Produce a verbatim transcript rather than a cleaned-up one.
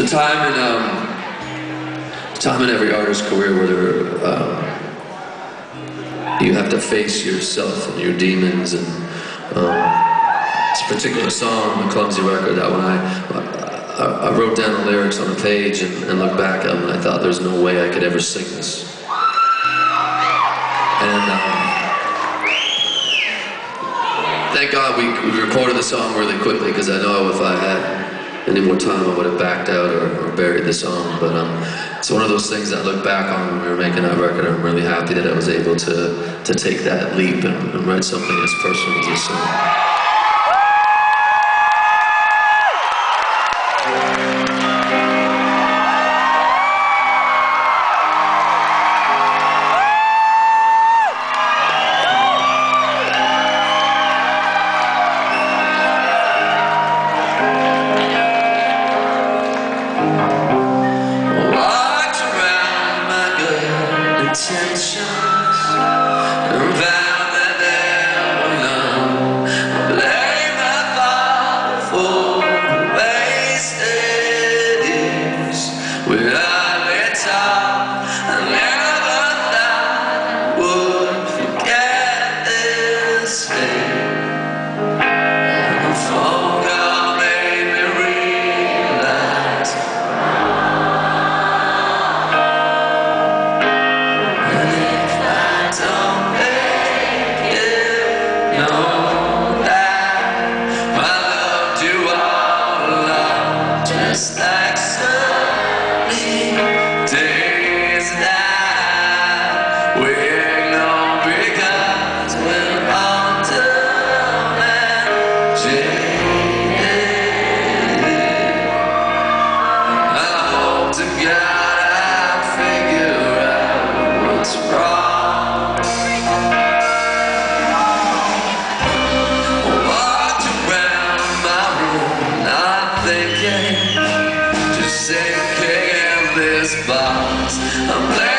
There's a time in um, time in every artist's career where there, um, you have to face yourself and your demons. And um, this particular song, the Clumsy record, that one I, I, I wrote down the lyrics on a page and, and looked back at them, and I thought there's no way I could ever sing this. And um, thank God we, we recorded the song really quickly, because I know if I had any more time I would have backed out or, or buried the song. But um, it's one of those things that I look back on when we were making that record. I'm really happy that I was able to, to take that leap and, and write something as personal as this song. Intentions, and vowed that they were none. I blame my father for the wasted years. When I let out, I never thought I would forget this day. And the phone call made me realize just like sunny days that we ignore because we're all done and jaded. I hope to God I figure out what's wrong. Walked around my room not thinking, sinking in this box. I'm